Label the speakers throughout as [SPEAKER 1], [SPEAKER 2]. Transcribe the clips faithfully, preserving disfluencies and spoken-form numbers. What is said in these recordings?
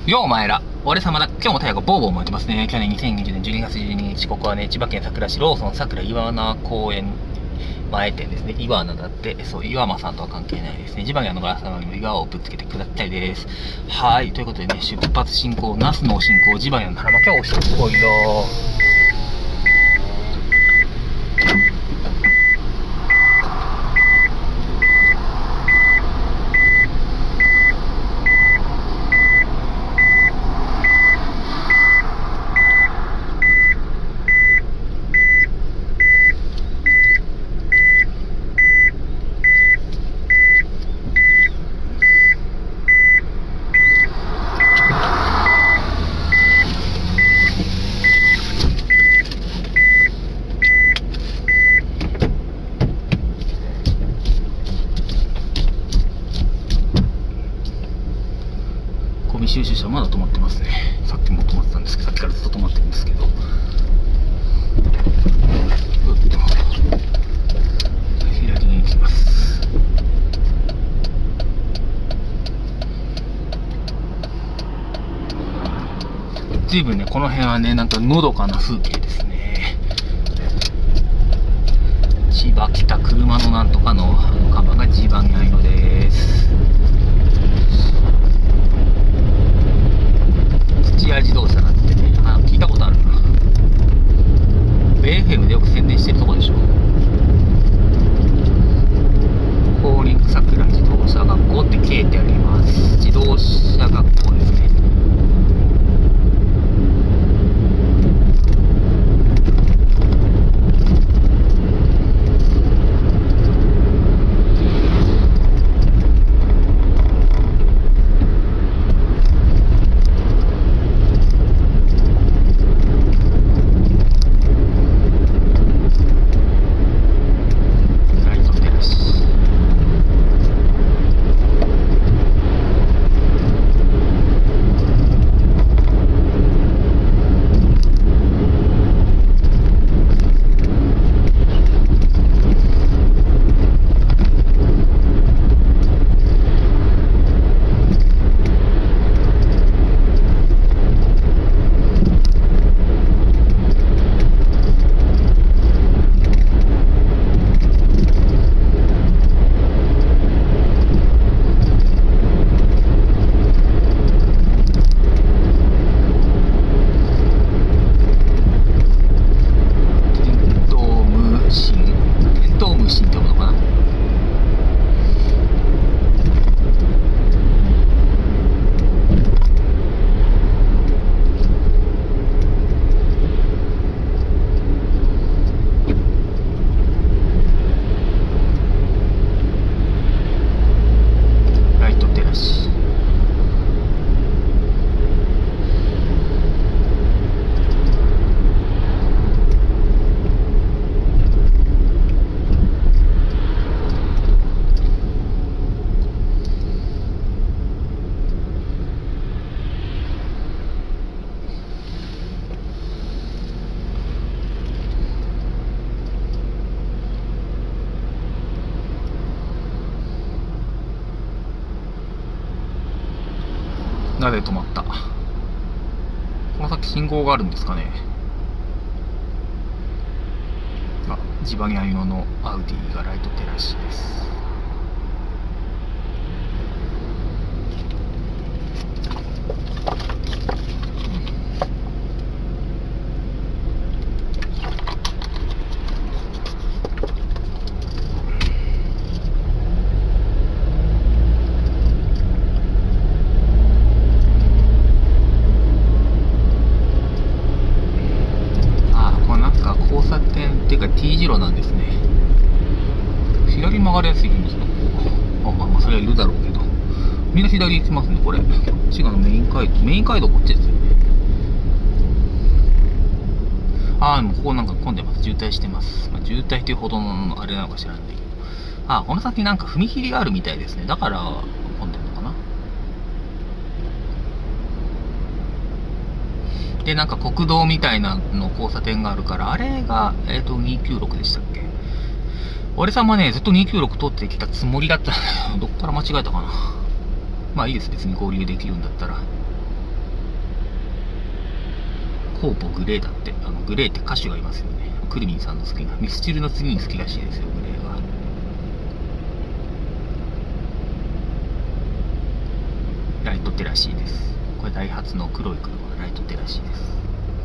[SPEAKER 1] ようお前ら、俺様だ。今日も太陽がボーボー燃えてますね。去年にせんにじゅうねんじゅうにがつじゅうににち、ここはね、千葉県佐倉市ローソン佐倉岩名公園前店ですね。岩名だって、そう、岩間さんとは関係ないですね。地場にあのガラス玉にも岩をぶつけてくださいです。はい、ということでね、出発進行、那須の進行、地場にあの腹巻きはおしっこいよ。収集車まだ止まってますね。さっきも止まってたんですけど、さっきからずっと止まってるんですけど、左に行きます。随分ね、この辺はね、なんかのどかな風景ですね。千葉北車のなんとかの看板が地場にないのです。土屋自動車なんてね、あの聞いたことあるな。ベイエフエムでよく宣伝してるとこでしょ。高輪桜自動車学校って書いてあります。自動車学校ですね。なぜ止まった？この先信号があるんですかね。あ、地場にあいののアウディがライト照らしです。交差点っていうか T 字路なんですね。左曲がりやすいんですよ。あ、まあまあそれはいるだろうけど、みんな左行きますね。これこっちがのメイン街道、メイン街道こっちですよね。ああ、でもここなんか混んでます。渋滞してます。まあ、渋滞っていうほどのあれなのか知らないけど、ああ、この先なんか踏切があるみたいですね。だから混んでるのかな。で、なんか国道みたいなの交差点があるから、あれが、えっと、にひゃくきゅうじゅうろくでしたっけ。俺さんはね、ずっとにひゃくきゅうじゅうろく通ってきたつもりだったんだけど、どっから間違えたかな。まあいいです、別に合流できるんだったら。 ホーポグレーだって。あのグレーって歌手がいますよね。クルミンさんの好きなミスチルの次に好きらしいですよ、グレーは。ライトテらしいです。これダイハツの黒い車、ライトテらしいです。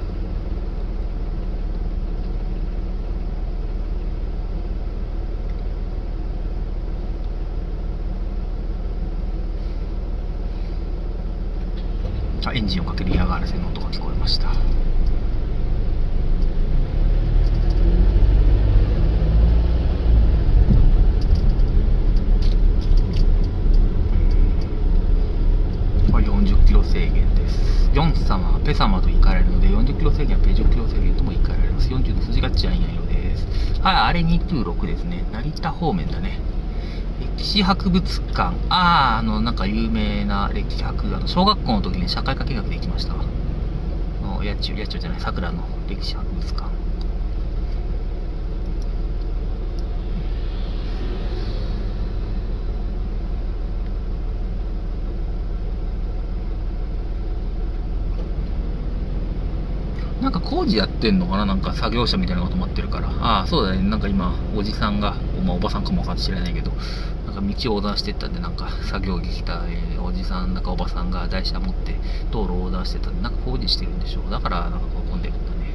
[SPEAKER 1] あ、エンジンをかける嫌がらせの音が聞こえました。よんじゅっキロ制限です。ヨン様、ペ様と言い換えられるので、よんじゅっキロ制限はペジョキロ制限とも言い換えられます。よんじゅうの筋が違いないのです。はい、あれにじゅうろくですね。成田方面だね。歴史博物館。ああ、あの、なんか有名な歴史博、あの、小学校の時に社会科見学で行きました。の、八千代、八千代じゃない、桜の歴史博物館。なんか工事やってんのかな、なんか作業車みたいなのが止まってるから。ああ、そうだね。なんか今、おじさんが、まあ、おばさんかもわかん知らないけど、なんか道を横断してったんで、なんか作業着着た、えー、おじさん、なんかおばさんが台車持って道路を横断してたんで、なんか工事してるんでしょう。だから、なんかこう混んでるんだね。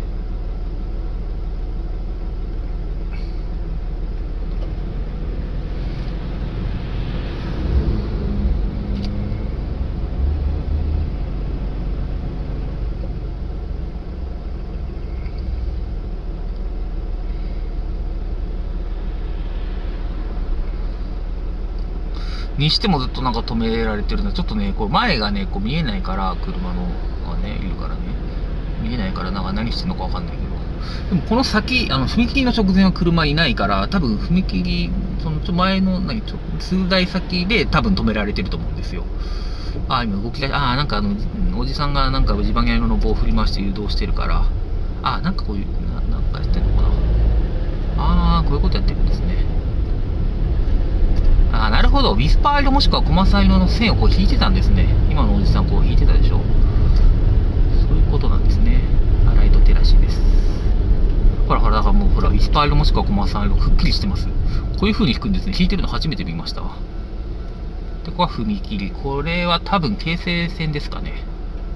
[SPEAKER 1] にしてもずっとなんか止められてるの。ちょっとね、こう前がね、こう見えないから、車のがね、いるからね。見えないから、なんか何してんのかわかんないけど。でもこの先、あの、踏切の直前は車いないから、多分踏切、その前の、何、ちょ数台先で多分止められてると思うんですよ。あ、今動き出し、あ、なんかあの、おじさんがなんか地盤屋の棒を振り回して誘導してるから、あ、なんかこういう、ななんかやってんのかな。あー、こういうことやってるんですね。あ、なるほど。ウィスパー色もしくはコマサ色の線をこう引いてたんですね。今のおじさんこう引いてたでしょ。そういうことなんですね。ライトテラシーです。ほらほら、だからもうほら、ウィスパー色もしくはコマサ色くっきりしてます。こういう風に引くんですね。引いてるの初めて見ましたわ。で、ここは踏切。これは多分京成線ですかね。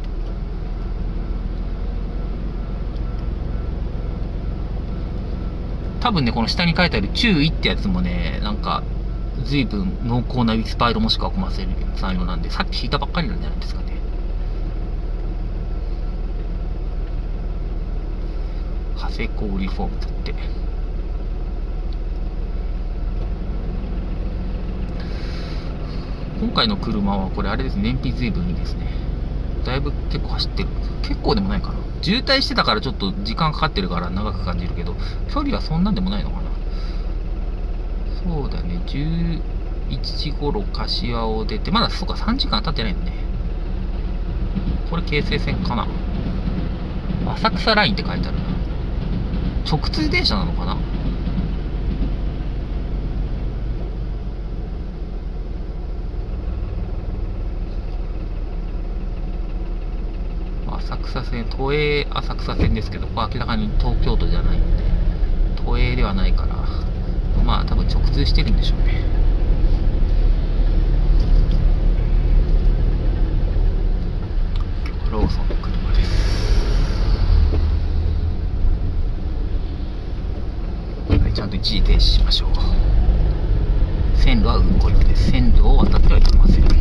[SPEAKER 1] 多分ね、この下に書いてある注意ってやつもね、なんか、随分濃厚なウィスパー色もしくはコマサ色なんで、さっき引いたばっかりなんじゃないですかね。長谷港リフォームだって。今回の車はこれあれですね、燃費随分いいですね。だいぶ結構走ってる。結構でもないかな。渋滞してたからちょっと時間かかってるから長く感じるけど、距離はそんなんでもないのかな。そうだね、じゅういちじ頃柏を出て、まだそうかさんじかん経ってないんだね。これ京成線かな。浅草ラインって書いてあるな。直通電車なのかな。浅草線、都営浅草線ですけど、ここ明らかに東京都じゃないんで、都営ではないから、まあ多分直通してるんでしょうね。ローソンの車です。はい、ちゃんと一時停止しましょう。線路は運行中です。線路を渡ってはいけません。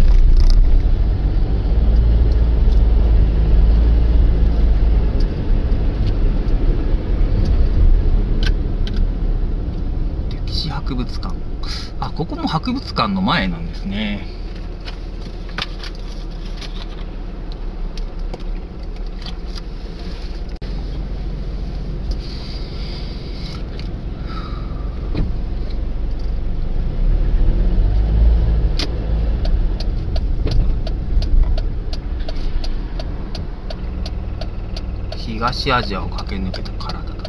[SPEAKER 1] 歴史博物館。あ、ここも博物館の前なんですね。東アジアを駆け抜けた体だって。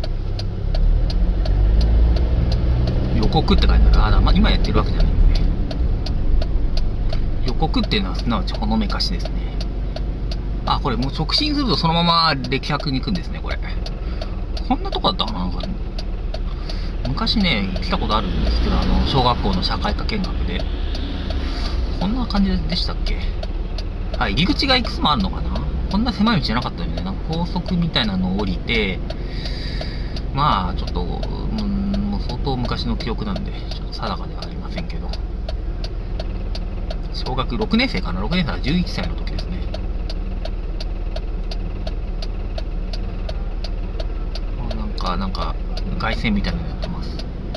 [SPEAKER 1] 予告って書いてある。あだ、まあ、今やってるわけじゃないんでね。予告っていうのはすなわちほのめかしですね。 あ、これもう直進するとそのまま歴博に行くんですね、これ。こんなとこだったかな、なんか。昔ね、来たことあるんですけど、あの、小学校の社会科見学で。こんな感じでしたっけ？あ、入り口がいくつもあるのかな？こんな狭い道じゃなかったよね。なんか高速みたいなのを降りて、まあ、ちょっと、うん、もう相当昔の記憶なんで、ちょっと定かではありませんけど。小学ろくねん生かな？ ろく 年生はじゅういっさいの時ですね。なんか、なんか、凱旋みたいなのやってます。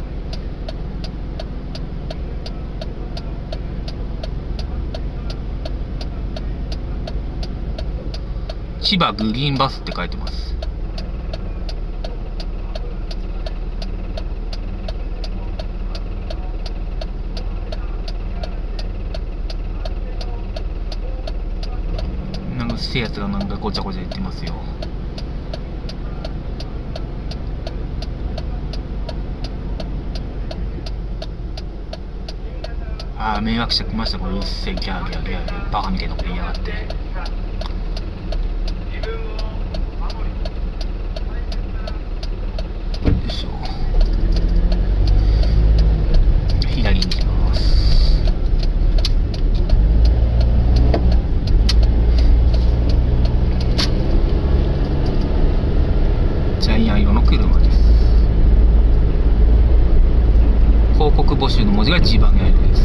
[SPEAKER 1] 千葉グリーンバスって書いてます。なんかうっせえやつがなんかごちゃごちゃ言ってますよ。ああ、迷惑者来ました。これうっせえギャーギャーギャーギャーバカみたいなこと言いやがって。左に行きます。ジャイアン色の車です。広告募集の文字が一番色です。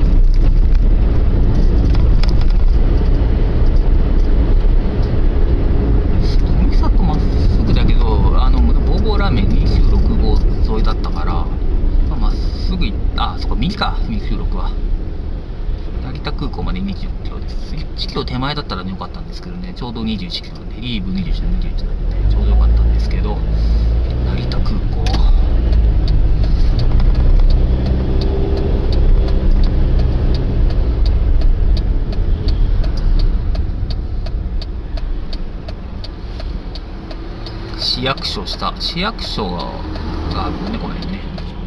[SPEAKER 1] 富里まっすぐだけど、あのボーボーラーメンにじゅうろくごう沿いだったから、まっすぐ行った。あ、そこ右か、にじゅうろくは成田空港までにじゅっキロです。いちキロ手前だったらね、よかったんですけどね、ちょうどにじゅういちキロなんで、イーブにじゅういち、にじゅういちなんで、ちょうどよかったんですけど、成田空港。市役所した、市役所があるね、この辺ね。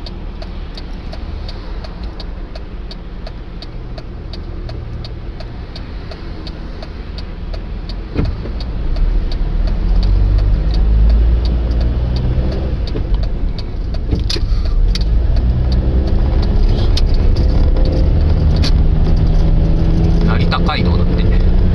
[SPEAKER 1] 成田街道だって。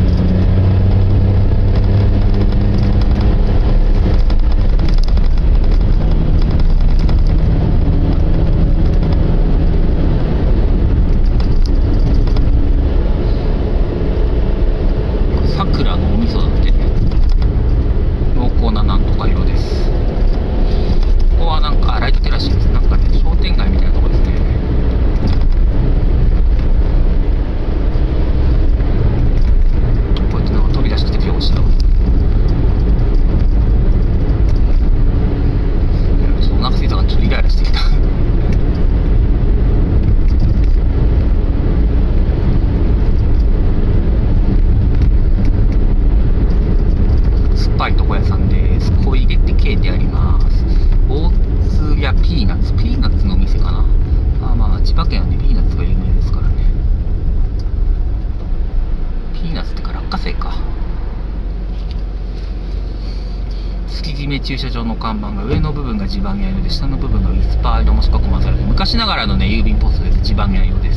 [SPEAKER 1] 桜のお味噌だって。濃厚ななんとか色です。ここはなんかライトテラシーです。なんかね、商店街みたいなとこですね。こうやってなんか飛び出してきてピョンした。ちょっとお腹すいたからちょっとイライラしてきた。酸っぱいとこ屋さんです。小入れって書いてあります。大津やピーナッツ、ピーナッツのお店かな。あ、まあ千葉県はね、ピーナッツが有名ですからね。ピーナッツってか落花生か。月決め駐車場の看板が上の部分が地盤屋色で、下の部分がウィスパー色もしくはコマーシャルで、昔ながらのね、郵便ポストです。地盤屋色です。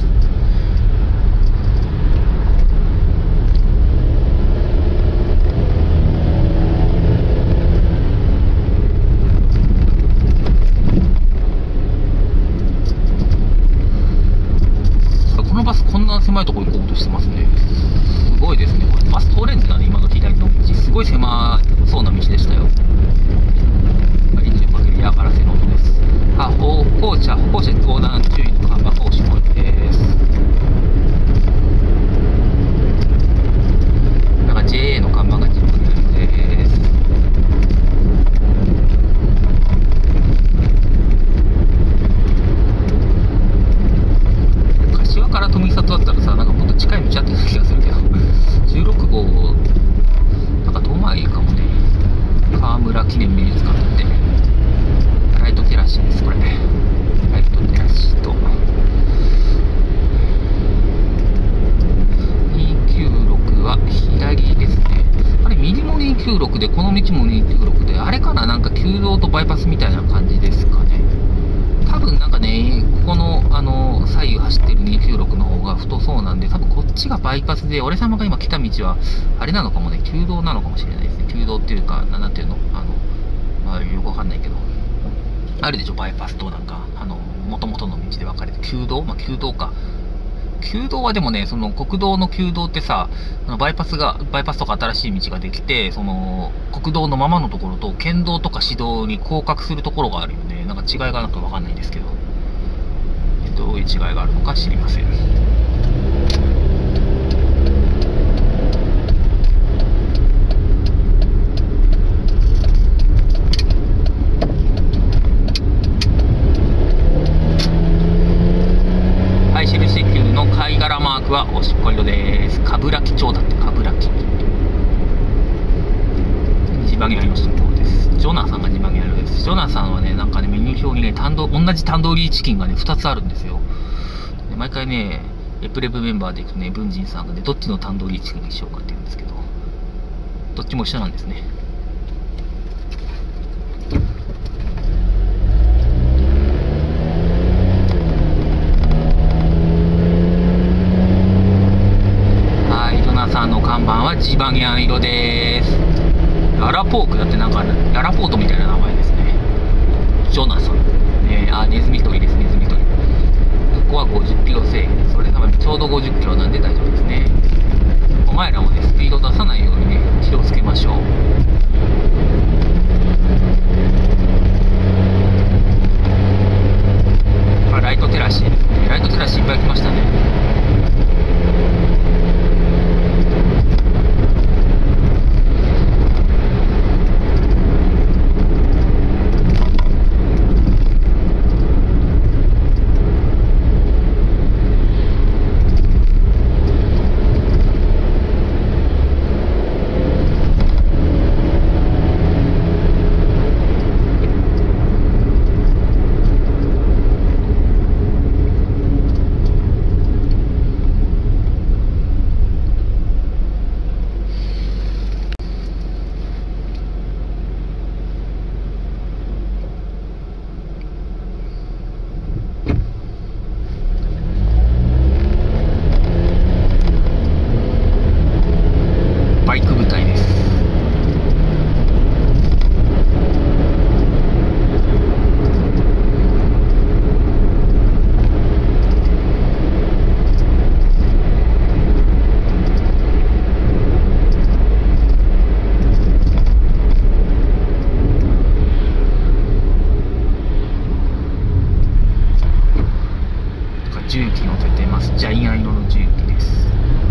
[SPEAKER 1] このバスこんな狭いところ行こうとしてますね。すごいですね。これバス通れんだね、今の左の道。すごい狭そうな道でしたよ。エンジンかける嫌がらせの音です。あ、歩行者、歩行者横断注意の看板がおしまいです。なんか ジェーエー の看板が自分です。柏から富里だったらさ、なんかもっと近い道あったような気がするけど、じゅうろくごう、なんか遠回りかもね。川で、この道もにきゅうろくで、あれかな、なんか旧道とバイパスみたいな感じですかね。多分なんかね、ここの、あの、左右走ってるにきゅうろくの方が太そうなんで、多分こっちがバイパスで、俺様が今来た道は、あれなのかもね、旧道なのかもしれないですね。旧道っていうか、ななんていうの、あの、まあ、よくわかんないけど、あるでしょ、バイパスとなんか、あの、元々の道で分かれて、旧道まあ、旧道か。旧道はでもね、その国道の旧道ってさ、バイパスが、バイパスとか新しい道ができて、その、国道のままのところと、県道とか市道に降格するところがあるよね。なんか違いがなんかわかんないんですけど、どういう違いがあるのか知りません。印球の貝殻マークはおしっこ色です。冠城町だって、冠城。地場にありましたところです。ジョナサンが地場にあるです。ジョナサンはね、なんかね、メニュー表にね、タンド、同じタンドーリーチキンがね、ふたつあるんですよ。で毎回ね、プレブメンバーで行くとね、文人さんがね、どっちのタンドーリーチキンにしようかって言うんですけど、どっちも一緒なんですね。さんの看板はジバニャン色です。ララポークだってなんかララポートみたいな名前ですね。ジョナサン、ね、あネズミ捕りです。ネズミ捕り。ここはごじゅっキロ制限です。それがちょうどごじゅっキロなんで大丈夫ですね。お前らもねスピード出さないようにね気をつけましょう。あライトテラシーですね。ライトテラシーいっぱい来ましたね。バイク部隊です。重機乗せてます。ジャイアン色の重機です。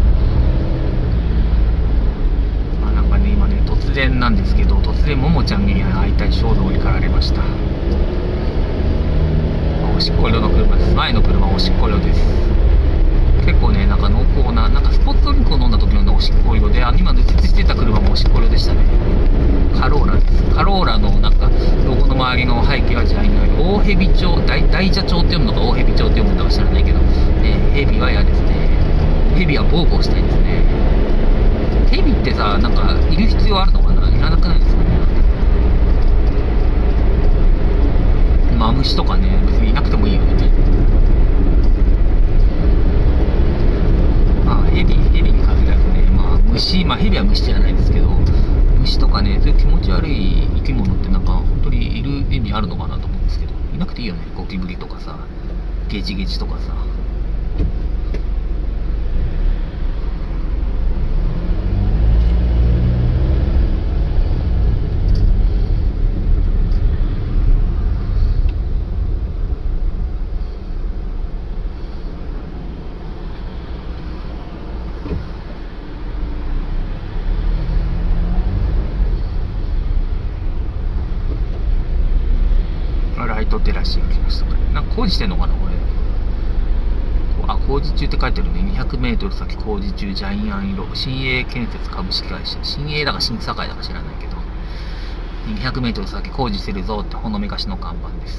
[SPEAKER 1] 突然なんですけど、突然ももちゃんに会いたい衝動に駆られました。おしっこ色の車です。前の車はおしっこ色です。結構ね、なんか濃厚な、なんかスポーツドリンクを飲んだ時の、ね、おしっこ色で、あ今右折してた車もおしっこ色でしたね。カローラです。カローラのなんかロゴの周りの背景はジャイアン色。大蛇町、大大蛇町って読むのか大蛇町って読むのか知らないけど、ね、蛇は嫌ですね。蛇はボーボーしたいですね。ヘビってさ、なんかいる必要あるのかな、いらなくないですかね。マムシとかね、別にいなくてもいいよね。まあヘビヘビに限らずね、まあ虫、まあヘビは虫じゃないですけど、虫とかね、そういう気持ち悪い生き物ってなんか本当にいる意味あるのかなと思うんですけど、いなくていいよね。ゴキブリとかさ、ゲジゲジとかさ。ライトテラシーが来ました。これなんか工事してんのかなこれ。あ、工事中って書いてるね。にひゃくメートル先工事中、ジャイアン色。新鋭建設株式会社。新鋭だか新栄だか知らないけど。にひゃくメートル先工事してるぞってほのめかしの看板です。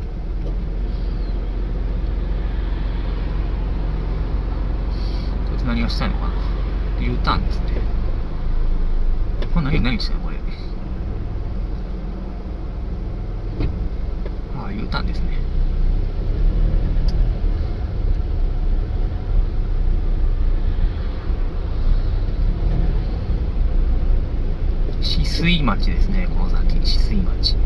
[SPEAKER 1] 何何がしたいのかな。U ターンですね。これ何、何したのこれ。ああ、U ターンですね。止水町ですね、この先、止水町。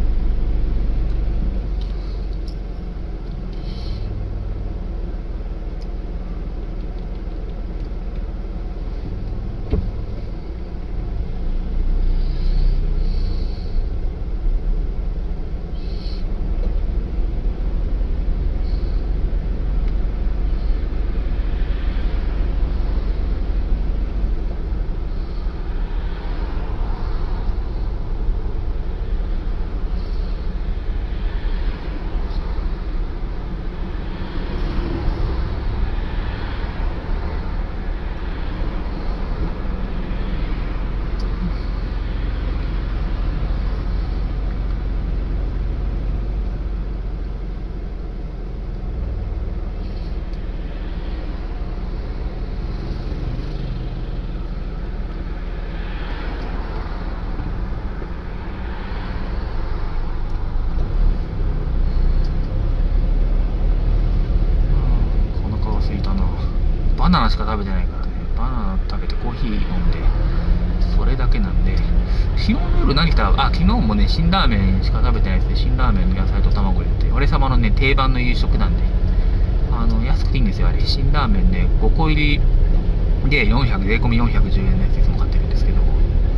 [SPEAKER 1] バナナしか食べてないからね。バナナ食べてコーヒー飲んで、それだけなんで。昨日の夜何来たあ、昨日もね、辛ラーメンしか食べてないですね。辛ラーメンの野菜と卵入れて。俺様のね、定番の夕食なんで。あの、安くていいんですよ、あれ。辛ラーメンね、ごこ入りでよんひゃく、税込みよんひゃくじゅうえんのやついつも買ってるんですけど。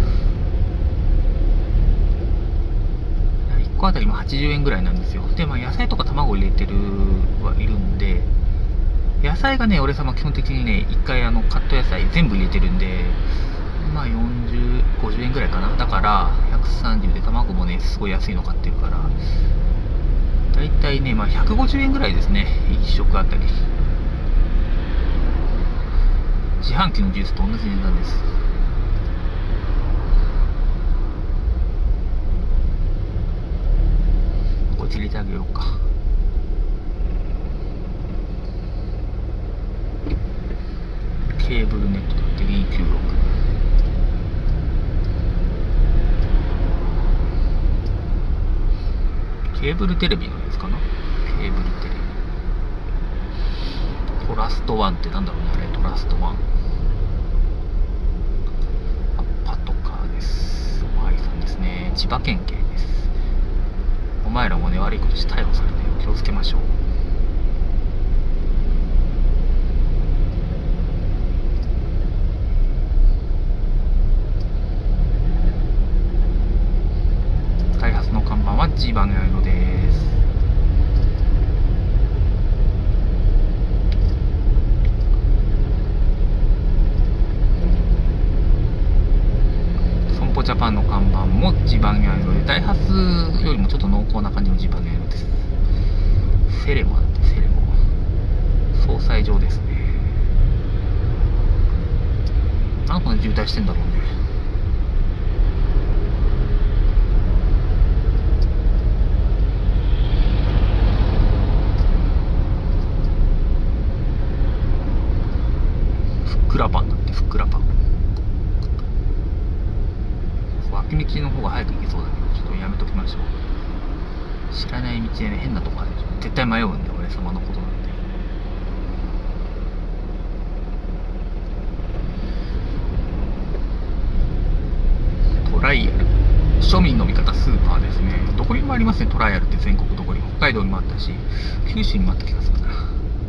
[SPEAKER 1] いっこあたりもはちじゅうえんぐらいなんですよ。で、まあ野菜とか卵入れてるはいるんで、野菜がね、俺様基本的にね、一回あの、カット野菜全部入れてるんで、まあよんじゅう、ごじゅうえんぐらいかな。だから、ひゃくさんじゅうで卵もね、すごい安いの買ってるから、だいたいね、まあひゃくごじゅうえんぐらいですね、いっ食あたり。自販機のジュースと同じ値段です。こっち入れてあげようか。ケーブルネットだってにひゃくきゅうじゅうろく。ケーブルテレビのやつかな。ケーブルテレビ。トラストワンってなんだろうね、あれ。トラストワン。あ、パトカーです。おまわりさんですね。千葉県警です。お前らもね、悪いことして逮捕されないよう気をつけましょう。開発の看板はジーバンヤイロです。損保ジャパンの看板もジバンヤイロで、ダイハツよりもちょっと濃厚な感じのジバンヤイロです。セレモだってセレモ。総裁場ですね。なんかね、渋滞してんだろうね。ふっくらパンだってふっくらパン。脇道の方が早く行けそうだけど、ちょっとやめときましょう。知らない道でね、変なとこあるでしょ。絶対迷うんで、俺様のことなんで。トライアル。庶民の味方スーパーですね。どこにもありますね、トライアルって全国どこにも。北海道にもあったし、九州にもあった気がするな。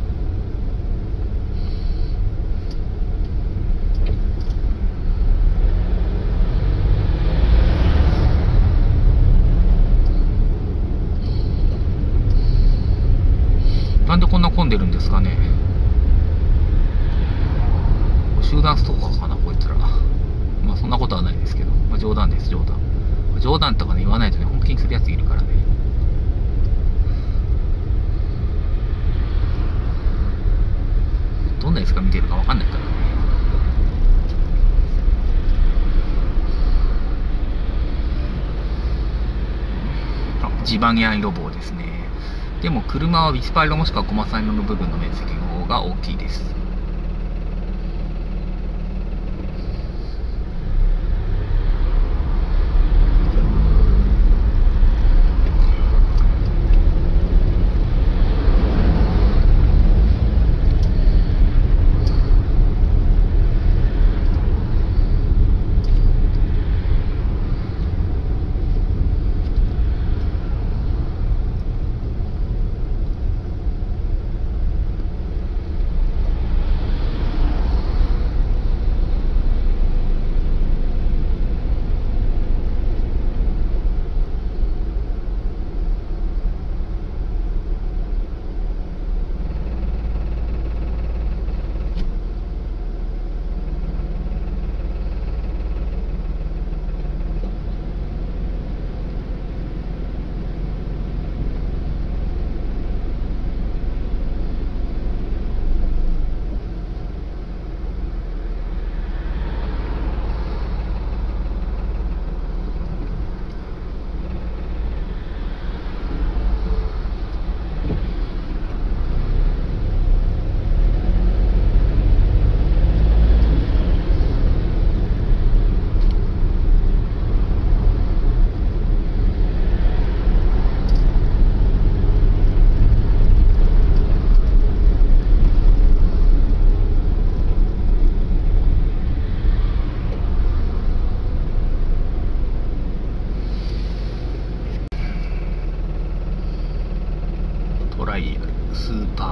[SPEAKER 1] なんでこんな混んでるんですかね。集団ストーカーかな、こいつら。まあそんなことはないですけど、まあ、冗談です、冗談。冗談とかね、言わないとね、本気にするやついるからね。どんなやつが見てるかわかんないからね。あ、ジバニャン予防ですね。でも車はウィスパー色もしくはコマサ色の部分の面積の方が大きいです。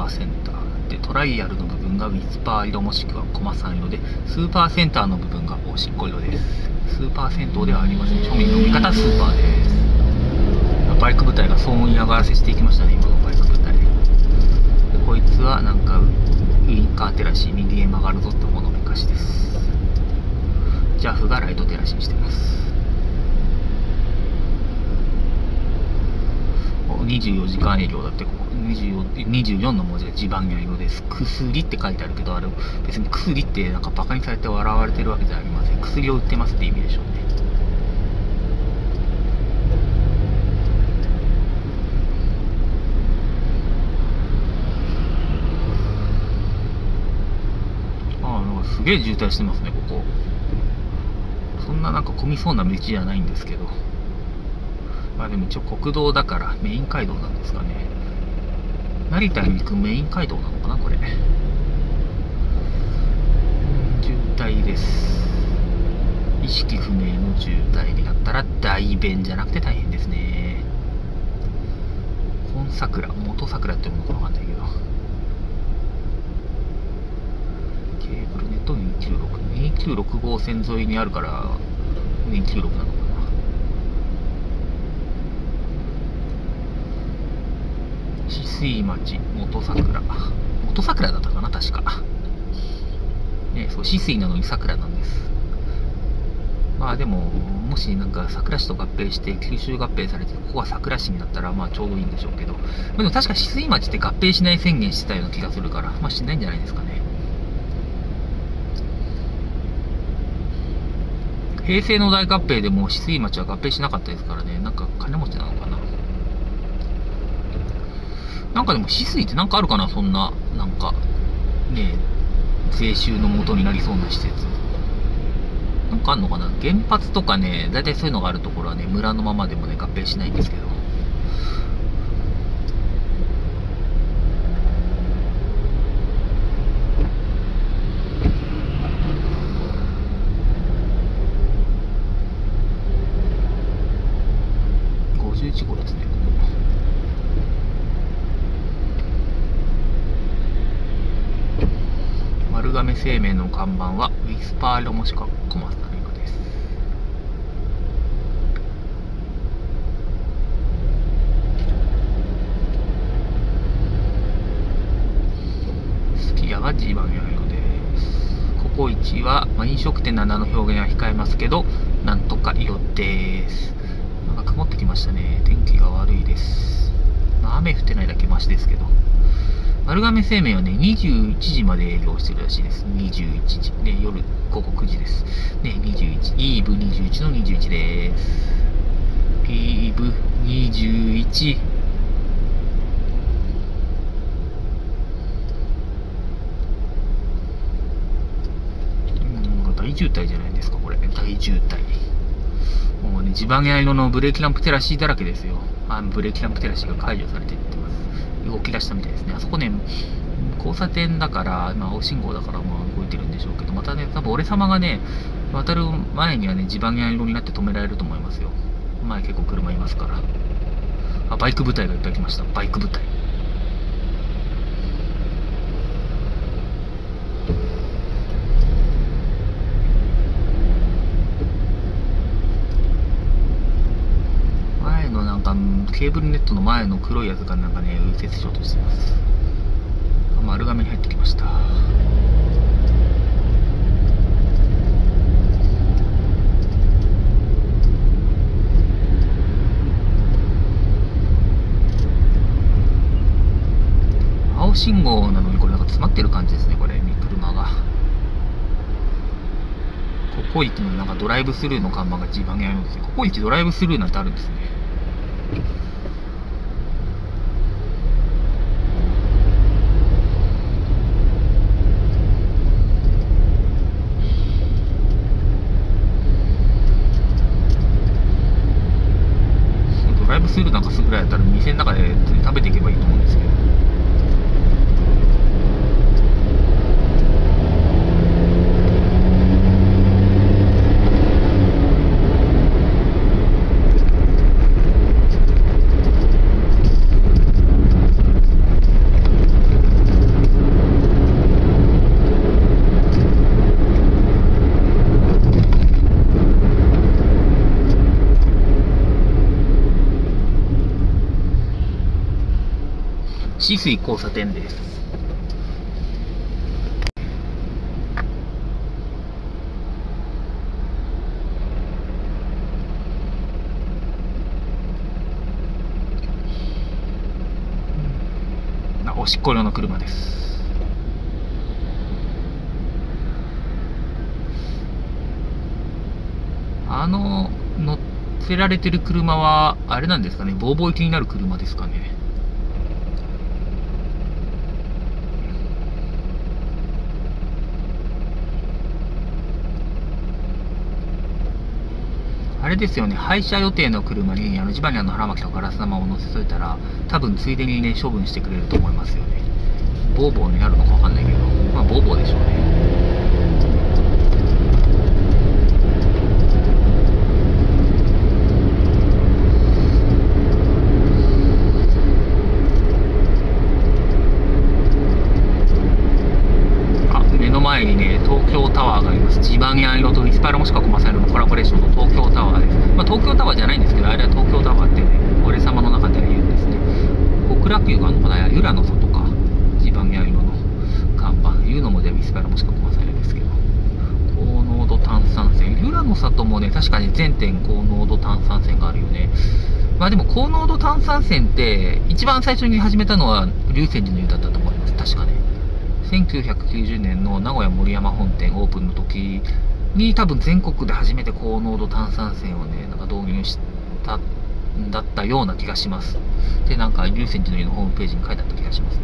[SPEAKER 1] ーセンターで、トライアルの部分がウィスパー色もしくはコマさん色で、スーパーセンターの部分がおしっこ色です。スーパー銭湯ではありません。庶民の味方スーパーです。バイク部隊が騒音嫌がらせしていきましたね、今のバイク部隊で。こいつはなんかウインカー照らし、右へ曲がるぞってほのめかしです。ジャフがライト照らしにしてます。にじゅうよじかん営業だって、ここにじゅうよん、にじゅうよんの文字で地盤や色です。薬って書いてあるけど、あれ別に薬ってなんかバカにされて笑われてるわけじゃありません。薬を売ってますって意味でしょうね。ああ、なんかすげえ渋滞してますね、ここ。そんななんか混みそうな道じゃないんですけど。まあでも一応国道だからメイン街道なんですかね。成田に行くメイン街道なのかな、これ。うん、渋滞です。意識不明の渋滞になったら大便じゃなくて大変ですね。本桜、元桜って読むのかわかんないけど。ケーブルネットにひゃくきゅうじゅうろく、にひゃくきゅうじゅうろく号線沿いにあるからにひゃくきゅうじゅうろくなのかな。止水町元桜、元桜だったかな確かね。そう、止水なのに桜なんです。まあでももしなんか桜市と合併して九州合併されてここは桜市になったらまあちょうどいいんでしょうけど、でも確か止水町って合併しない宣言してたような気がするから、まあしないんじゃないですかね。平成の大合併でも止水町は合併しなかったですからね。なんか金持ちなのかな。なんかでも止水ってなんかあるかな、そんななんかね税収の元になりそうな施設なんかあんのかな。原発とかね、大体そういうのがあるところはね、村のままでもね合併しないんですけど。ごじゅういち号ですね、ここ。丸亀製麺の看板はウィスパー色もしくはコマスタの色です。すき家がジーバンの色です。ココイチは、まあ、飲食店などの表現は控えますけど、なんとか色です。なんか曇ってきましたね。天気が悪いです。まあ、雨降ってないだけマシですけど。丸亀製麺はね、にじゅういちじまで営業してるらしいです。にじゅういちじ。ね、夜ごごくじです。ね、にじゅういち。イーブにじゅういちのにじゅういちです。イーブにじゅういち。うん、大渋滞じゃないですか、これ。大渋滞。もうね、地盤や色のブレーキランプ照らしだらけですよ。あ、ブレーキランプ照らしが解除されていってます。動き出したみたいですね。あそこね、交差点だから、まあ、青信号だからまあ動いてるんでしょうけど、またね、多分俺様がね、渡る前にはね、地盤や色になって止められると思いますよ。前結構車いますから。あ、バイク部隊がいっぱい来ました。バイク部隊。前のなんか、ケーブルネットの前の黒いやつがなんかね、右折しようとしてます。丸亀に入ってきました。青信号なのにこれなんか詰まってる感じですね、これ車が。ココイチのなんかドライブスルーの看板が地盤にあるんですよ。ココイチドライブスルーなんてあるんですね。ドライブスルーなんかするぐらいだったら店の中で食べていけばいいと思うんですけど。 富水交差点です。おしっこ用の車です。あの乗せられてる車はあれなんですかね、ボーボー行きになる車ですかね。あれですよね、廃車予定の車にあのジバニャンの腹巻きとガラス玉を乗せといたら、多分ついでにね、処分してくれると思いますよね。ボーボーになるのかわかんないけど、まあボーボーでしょうね。前にね、東京タワーがあります。ジバニャン色とイスパラモシカコマサイロのコラボレーションの東京タワーです。まあ、東京タワーじゃないんですけど、あれは東京タワーってね、俺様の中では言うんですね。極楽湯があるのかな、ユラの里か。ジバニャン色の看板。いうのもでイスパラモシカコマサイロですけど。高濃度炭酸泉。ユラの里もね、確かに全店高濃度炭酸泉があるよね。まあでも高濃度炭酸泉って、一番最初に始めたのは龍泉寺の湯だったと思います。確かね。せんきゅうひゃくきゅうじゅうねんの名古屋森山本店オープンの時に多分全国で初めて高濃度炭酸泉をね、なんか導入したんだったような気がします。で、なんか龍泉寺の湯のホームページに書いてあった気がしますね。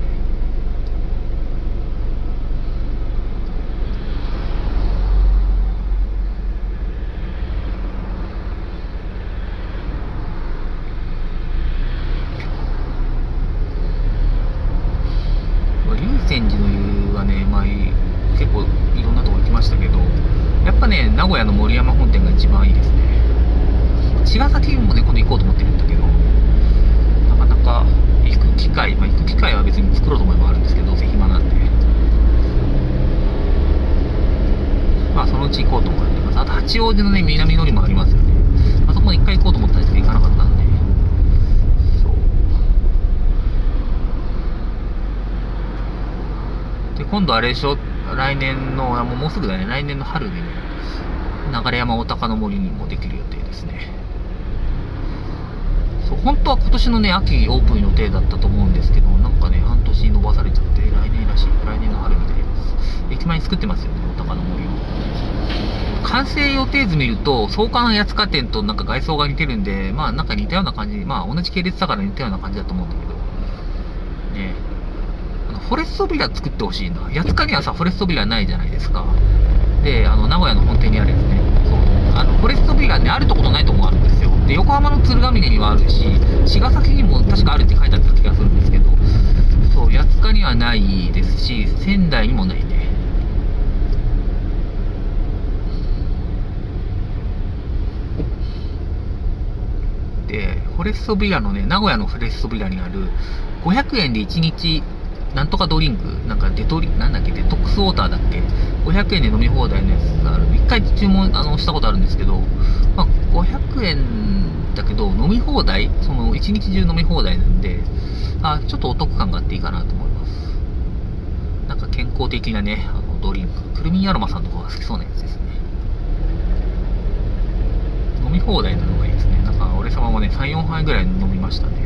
[SPEAKER 1] 龍泉寺の湯はね、まあ、結構いろんなとこ行きましたけど、やっぱね、名古屋の森山本店が一番いいですね。茅ヶ崎もね、今度行こうと思ってるんだけど、なかなか行く機会、まあ、行く機会は別に作ろうと思えばあるんですけど、どうせ暇なんで。まあ、そのうち行こうと思ってます。あと、八王子のね、南のりもありますよね。あそこも一回行こうと思ったんですけど、行かなかったんで。で、今度あれでしょ、来年の、もうもうすぐだね、来年の春にね、流山お鷹の森にもできる予定ですね。そう、本当は今年のね、秋オープン予定だったと思うんですけど、なんかね、半年延ばされちゃって、来年らしい、来年の春みたいです。駅前に作ってますよね、お鷹の森を。完成予定図見ると、草加の八塚店となんか外装が似てるんで、まあなんか似たような感じ、まあ同じ系列だから似たような感じだと思うんだけど、ね。フォレストビラ作ってほしいな。八塚にはさ、フォレストビラないじゃないですか。で、あの、名古屋の本店にあるやつね。そう。あの、フォレストビラね、あるとことないとこもあるんですよ。で、横浜の鶴ヶ峰にはあるし、茅ヶ崎にも確かあるって書いてあった気がするんですけど、そう、八塚にはないですし、仙台にもないね。で、フォレストビラのね、名古屋のフォレストビラにある、ごひゃくえんでいちにち、なんとかドリンク、なんかデトリ、なんだっけ、デトックスウォーターだっけ、ごひゃくえんで飲み放題のやつがある。一回注文、あの、したことあるんですけど、まあ、ごひゃくえんだけど、飲み放題、その、一日中飲み放題なんで、あ、ちょっとお得感があっていいかなと思います。なんか健康的なね、あの、ドリンク。くるみアロマさんとかが好きそうなやつですね。飲み放題なのがいいですね。なんか、俺様もね、さん、よんはいぐらい飲みましたね。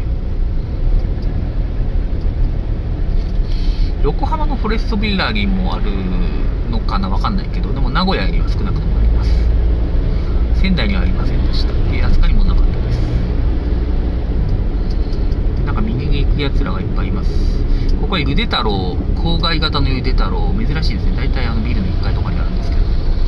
[SPEAKER 1] 横浜のフォレストビラにもあるのかな、わかんないけど、でも名古屋には少なくともあります。仙台にはありませんでした。で、飛鳥にもなかったです。なんか右に行くやつらがいっぱいいます。ここはゆで太郎、郊外型のゆで太郎、珍しいですね。大体あのビルのいっかいとかにあるんですけど。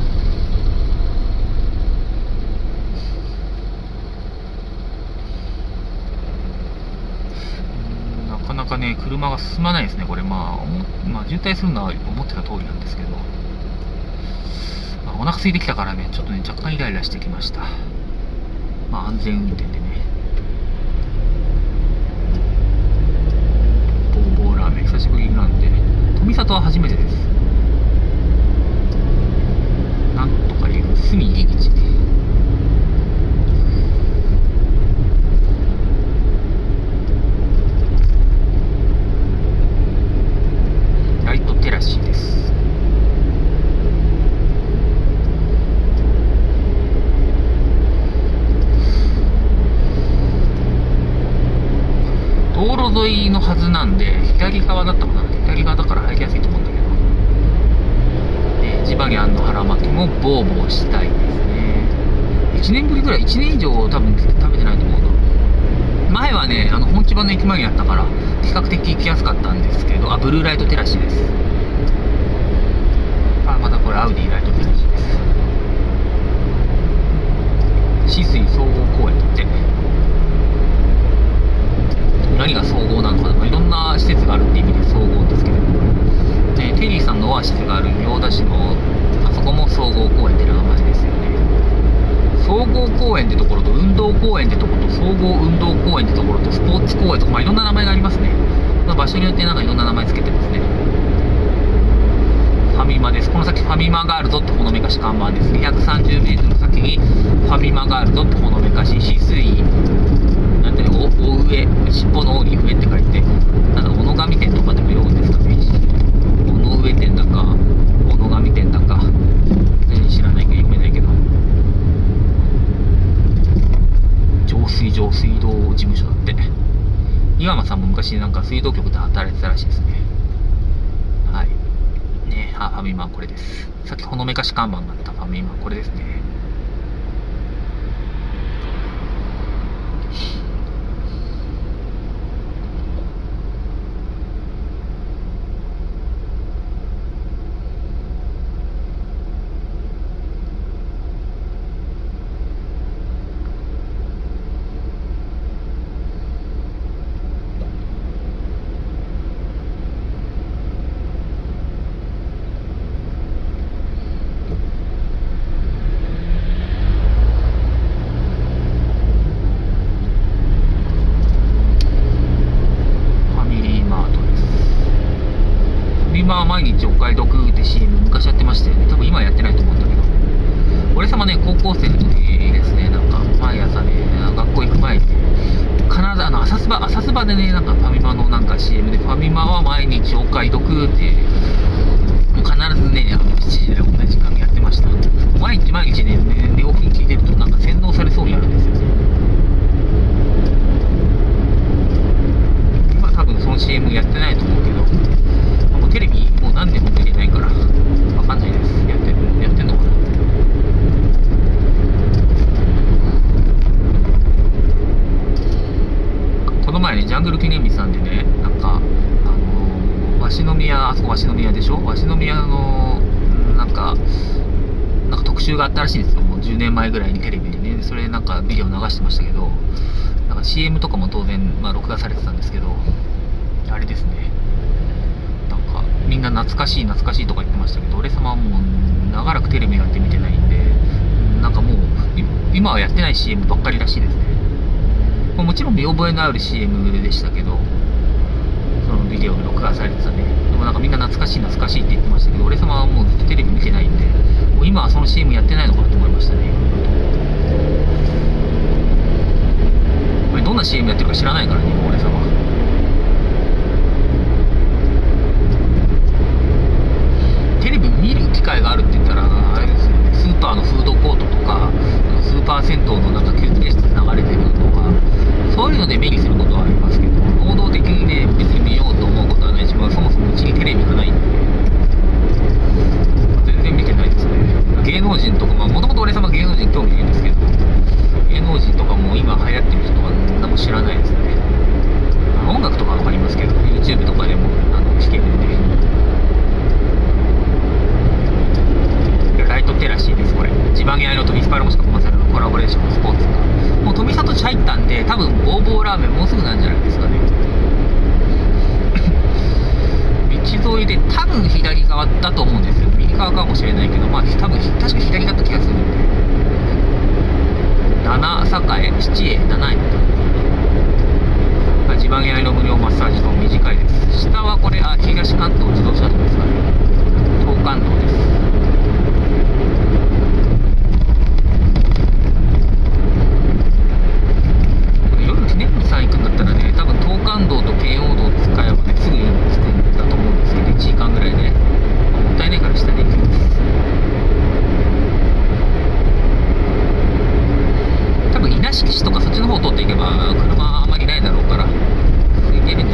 [SPEAKER 1] なかなかね、車が進まないですね、これ。まあ、まあ、渋滞するのは思ってた通りなんですけど。まあ、お腹空いてきたからね、ちょっとね、若干イライラしてきました。まあ、安全運転でね。ボーボーラーメン、久しぶりなんで、富里は初めてです。なんとかいう、隅入り口。 路沿いのはずなんで、左側だったかな。左側だから入りやすいと思うんだけど。で、ジバニャンの腹巻きもボーボーしたいですね。いちねんぶりぐらい、いちねん以上多分食べてないと思うな。前はね、あの本千葉の駅前にあったから比較的行きやすかったんですけど、あ、ブルーライトテラシーです。あ、またこれアウディライトテラシーです。止水総合公園だって。何が総合なのかな、まあ、いろんな施設があるって意味で総合ですけど、でテリーさんのオアシスがある行田市のあそこも総合公園っていう名前ですよね。総合公園ってところと運動公園ってところと総合運動公園ってところとスポーツ公園とか、まあ、いろんな名前がありますね。まあ、場所によってなんかいろんな名前つけてますね。ファミマです。この先ファミマがあるぞってほのめかし看板です。にひゃくさんじゅうメートルの先にファミマがあるぞってほのめかし、止水なんて、お、お上、尻尾の尾に上って書いて、なんだ、小野上店とかでも読むんですかね。小野上店だか、小野上店だか、全然知らないけど読めないけど。上水上水道事務所だって。岩間さんも昔なんか水道局で働いてたらしいですね。はい。ね、あ、ファミマこれです。さっきほのめかし看板があったファミマこれですね。毎日お買い得って シーエム 昔やってましたよね。多分今はやってないと思うんだけど、俺様ね、高校生の時ですね、なんか毎朝ね、学校行く前に必ずあの朝スバ朝スバでね、なんかファミマのなんか シーエム で、ファミマは毎日お買い得ってもう必ずね、あのしちじで同じ時間にやってました。毎日毎日ね、寝起きに聞いてるとなんか洗脳されそうになるんですよね。今多分その シーエム やってないと思うけど、テレビもう何年も見てないからわかんないです。やってるやってんのかな。この前ね、ジャングル記念日さんでね、なんかあのー、鷲宮、あそこ鷲宮でしょ、鷲宮のなんかなんか特集があったらしいんですよ。もうじゅうねんまえぐらいにテレビでね、それなんかビデオ流してましたけど、なんか シーエム とかも当然、まあ、録画されてたんですけど、あれですね、みんな懐かしい懐かしいとか言ってましたけど、俺様はもう長らくテレビなんて見てないんで、なんかもう今はやってない シーエム ばっかりらしいですね。もちろん見覚えのある シーエム でしたけど、そのビデオに録画されてたね。でもなんかみんな懐かしい懐かしいって言ってましたけど、俺様はもうずっとテレビ見てないんで、もう今はその シーエム やってないのかなと思いましたね。これどんな シーエム やってるか知らないからね、俺様。テレビ見る機会があるって言ったらあれですよね、スーパーのフードコートとかスーパー銭湯のなんか休憩室で流れてるのとか、そういうので目にすることはありますけど、能動的にね別に見ようと思うことはないし、まあ、そもそもうちにテレビがないんで全然見てないですね。芸能人とか、まあもともと俺様芸能人興味ないんですけど、芸能人とかも今流行ってる人は何も知らないですね。まあ、音楽とかは分かりますけど YouTube とかでもあの聴けるんで。ライトテラシーです。これ地場にあのとミスパルモシカコマサルのコラボレーションのスポーツがもう富里地入ったんで、多分ボーボーラーメンもうすぐなんじゃないですかね。道沿いで多分左側だと思うんですよ。右側かもしれないけど、まあ多分確か左だった気がするんで、なな栄七栄ななえ地場にあの無料マッサージと短いです。下はこれあ東関東自動車道ですかね。東関東です。記念日さん行くんだったらね、多分東関道と京王道を使えばねすぐに着くんだと思うんですけど、いちじかんぐらいね、もったいないから下で行きます。多分稲敷市とかそっちの方を通っていけば車あんまりないだろうから空いてるん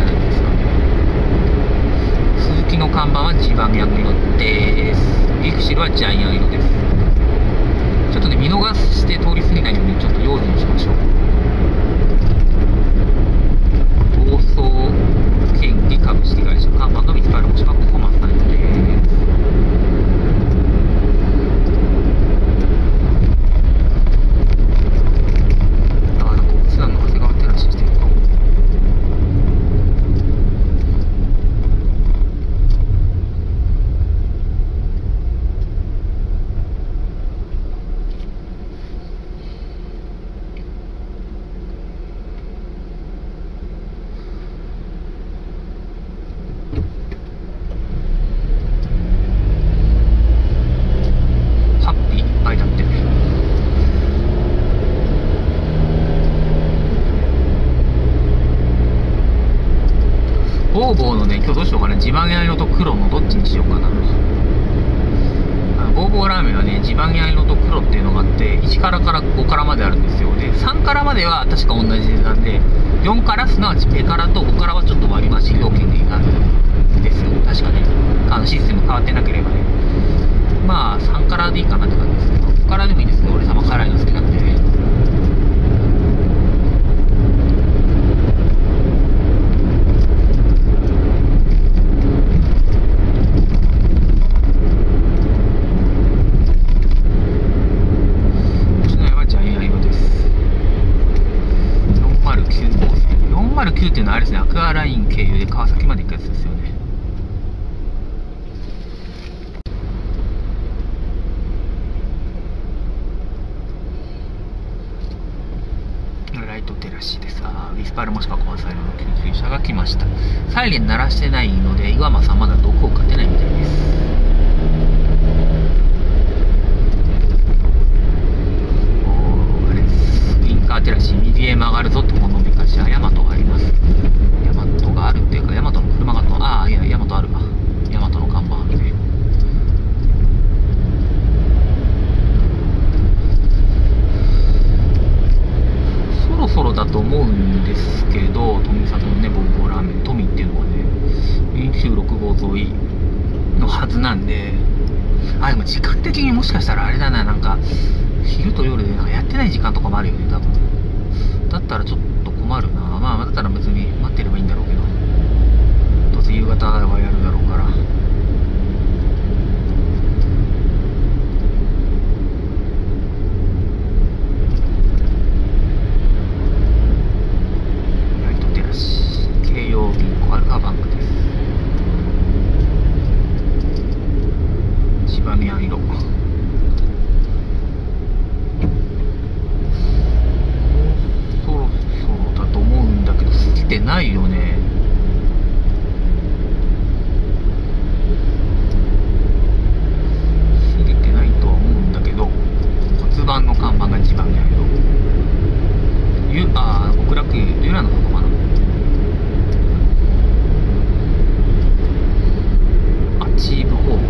[SPEAKER 1] 看板はジバニャン色です。ビクシルはジャイアン色です。ちょっとね、見逃して通り過ぎないようにちょっと用心しましょう。逃走権利株式会社看板が見つかるもしくはここマッサージです。だからこう普段の長谷川照らししてるとボーボーのね、今日どうしようかな。ジバニャン色と黒のどっちにしようかな。あのボーボーラーメンはね、ジバニャン色と黒っていうのがあって、いちからからごからまであるんですよ。で、さんからまでは確か同じ値段で、よんからすなわちペからとごからはちょっと割増料金になるんですよ。確かね。あのシステム変わってなければね。まあ、さんからでいいかなって感じですけど、ごからでもいいですけど、俺様辛いの好きなんで。よんまるきゅうっていうのはあれですね、アクアライン経由で川崎まで行くやつですよね。ライト照らしでさ、ウィスパールもしくはコマサイルの救急車が来ました。サイレン鳴らしてないので、岩間さんまだ毒を勝てないみたいです。おー、あれです。ウィンカー照らし、右へ曲がるぞってほのめかし、ヤマトがあります。ヤマトがあるっていうか、ヤマトの車がと、ああ、いや、ヤマトあるわ。ヤマトの看板あるね。そろそろだと思うんですけど、富里のね、ボーボーラーメン、富っていうのはね、にきゅうろくごう沿いのはずなんで、あ、でも時間的にもしかしたらあれだな、なんか、昼と夜でなんかやってない時間とかもあるよね、多分。だったらちょっと困るな。まあ、だったら別に待ってればいいんだろうけど。どうせ夕方はやるだろうから。ライト照らし。京葉銀行アルファバンクです。千葉宮色。来てないよね。過ぎてないとは思うんだけど、骨盤の看板が一番ないけど、ゆあー極楽湯由良のことかな。アチーブホーム。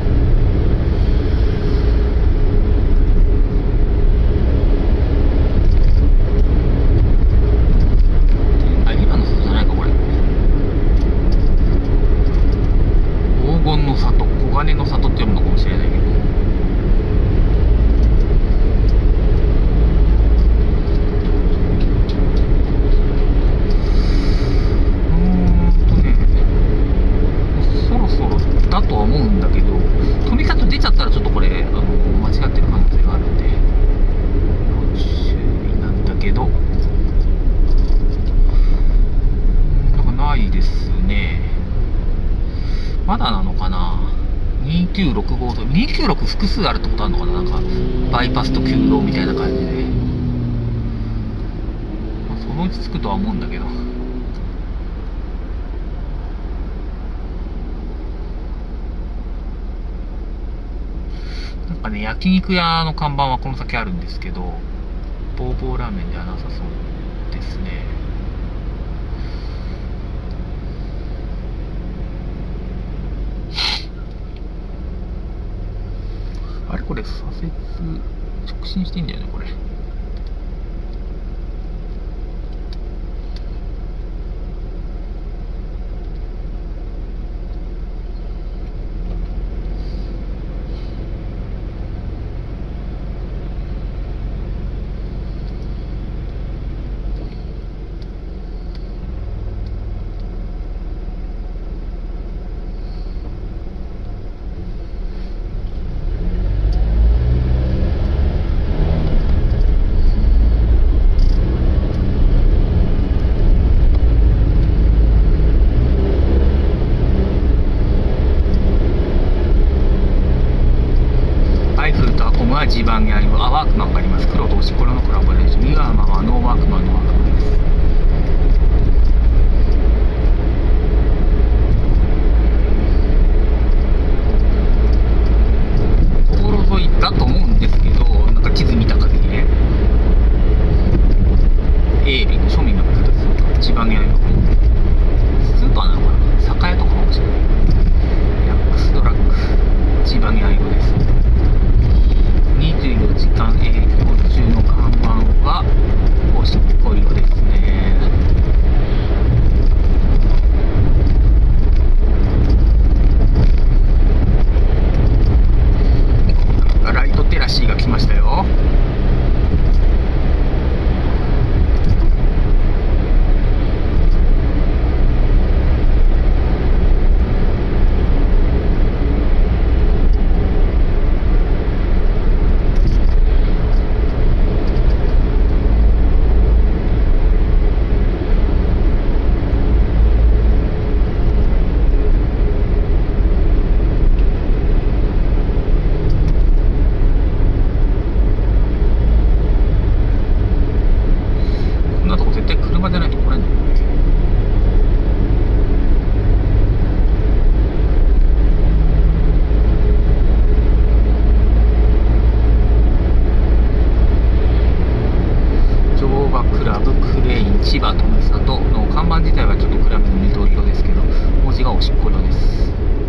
[SPEAKER 1] 黄金の里、黄金の里って読むのかもしれないけど、うーんとね、そろそろだとは思うんだけど、富里出ちゃったらちょっとこれあの間違ってる可能性があるんで要注意なんだけど、なんかないですね。まだなのかな。にきゅうろくごとにきゅうろく複数あるってことあるのかな。なんかバイパスと旧道みたいな感じで、まあ、そのうち着くとは思うんだけど。なんかね、焼肉屋の看板はこの先あるんですけど、ボーボーラーメンではなさそうですね。あれこれ左折直進してんだよねこれ。 は地盤にあります。あ、ワークマンがあります。黒とおしころのコラボレーション。イワマはノーワークマンのワークマンです。道路沿いだと思うんですけど、なんか地図見た限りね、A ビン庶民の方です。地盤にあります。スーパーなのかな、酒屋とかかもしれない。ヤックスドラッグ千葉にあいごです。にじゅうよじかん営業中の看板はおしっこいよですね。ライトテラシーが来ましたよ。千葉富里の看板自体はちょっと暗めの緑色ですけど、文字がおしっこ色です。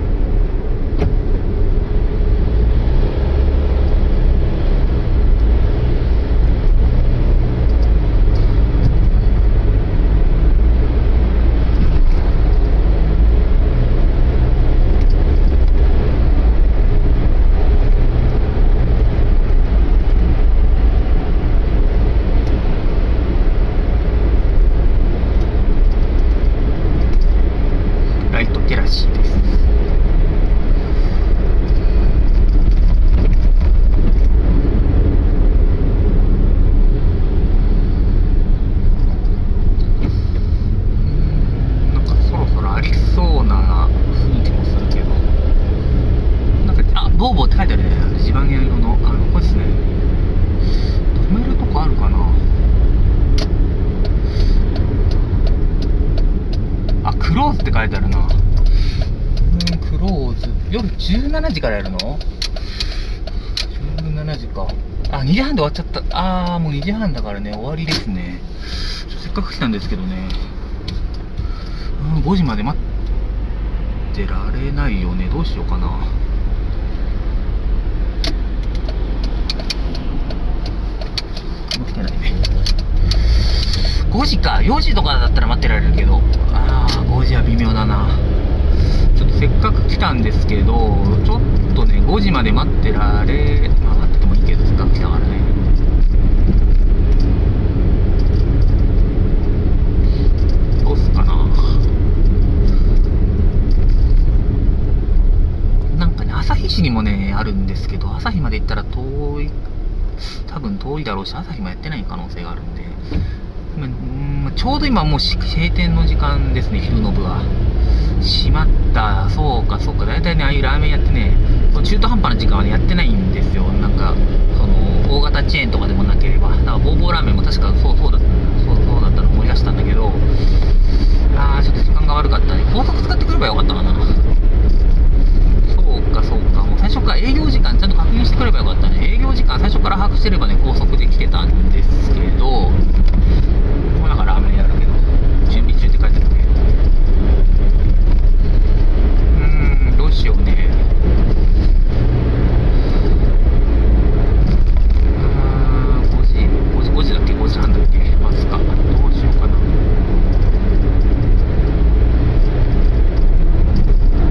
[SPEAKER 1] ボーボーって書いてあるね。地盤色の、あの、これですね。止めるとこあるかな。あ、クローズって書いてあるな。うん、クローズ。夜じゅうしちじからやるの ?じゅうしちじか。あ、にじはんで終わっちゃった。あー、もうにじはんだからね、終わりですね。せっかく来たんですけどね。うん、ごじまで待ってられないよね。どうしようかな。来てないね。ごじか、よじとかだったら待ってられるけど、ああ、ごじは微妙だな。ちょっとせっかく来たんですけど、ちょっとね、ごじまで待ってられ、まあ待っててもいいけど、せっかく来たからね。どうすっかな。なんかね、旭市にもね、あるんですけど、旭まで行ったら遠い。多分遠いだろうし、朝日もやってない可能性があるんで、ま、ちょうど今もう閉店の時間ですね。昼の部は閉まった。そうかそうか、大体ね、ああいうラーメン屋ってね、中途半端な時間はねやってないんですよ。なんかその大型チェーンとかでもなければ、だからボーボーラーメンも確かそうそうだそうそうだったの思い出したんだけど、あーちょっと時間が悪かったね。高速使ってくればよかったかな。そうかそうか、もう最初から営業時間ちゃんと確認してくればよかったね。営業時間最初から把握してればね、高速で来てたんですけど、もうだからラーメンやるけど、準備中って書いてあるね。うーん、どうしようね。あー、ごじ、ごじ、ごじだっけ、ごじはんだっけ、待つか。どうしようかな。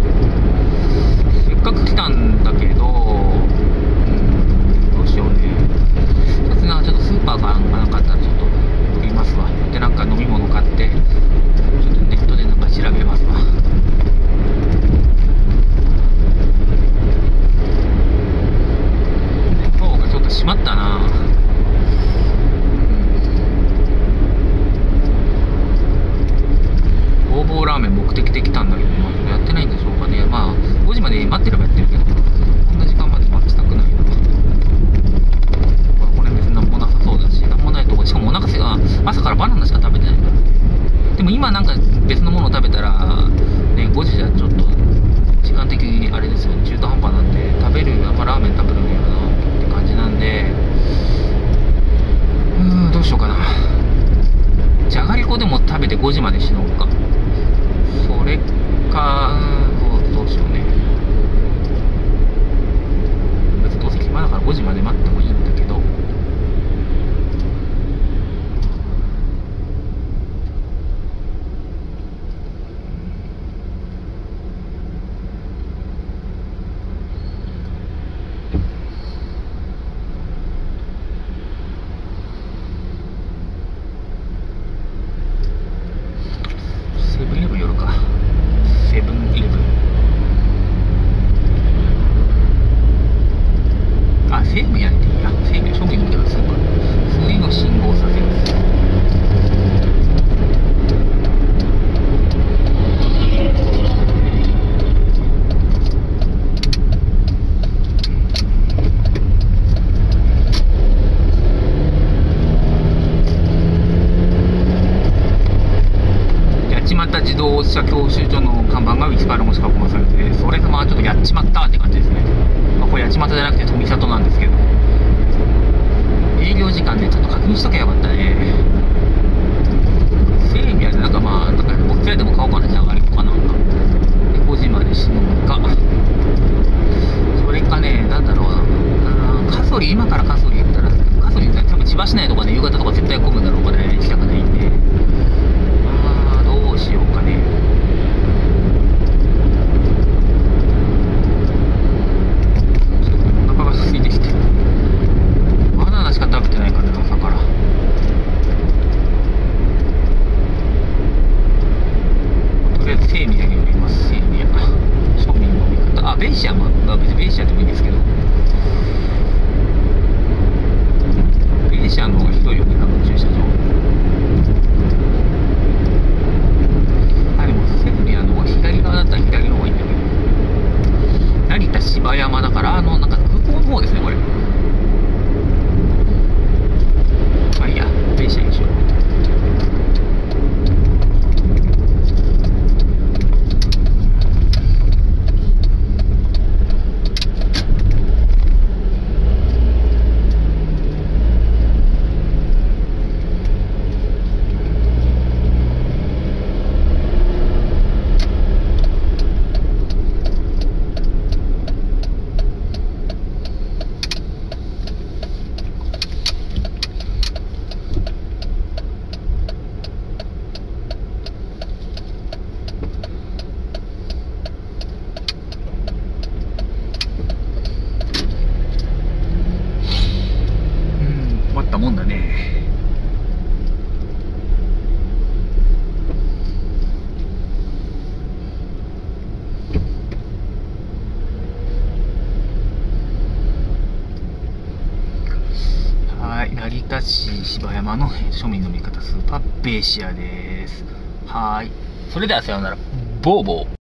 [SPEAKER 1] 車教習所の看板が道からもし囲まされて、それがまあちょっとやっちまったって感じですね。まあ、これ八街じゃなくて富里なんですけど、営業時間ねちょっと確認しとけばよかったね。整備はなんかまあなんか僕らでも買おうかな。じゃああれかな、でごじまでしのぐか、それかね、なんだろうな、あカソリ、今からカソリ行ったらカソリね、多分千葉市内とかで夕方とか絶対混むんだろうからね、行きたくないんで、あーどうしようかね。お腹が空いてきて、バナナしか食べてないからね、朝から。とりあえずセイミヤに寄ります。セイミヤ庶民の味方、あベイシアも、まあ、別にベイシアでもいいんですけど、ベイシアの方が広いよね、多分駐車場。あでもセイミヤの方が左側だったら左の方がいいんだけど、成田芝山だから、あのなんか空港の方ですねこれ。まあいいや、ベイシアにしよう。困ったもんだね。はい、成田市芝山の庶民の味方スーパーベイシアです。はい、それではさようなら。ボーボー。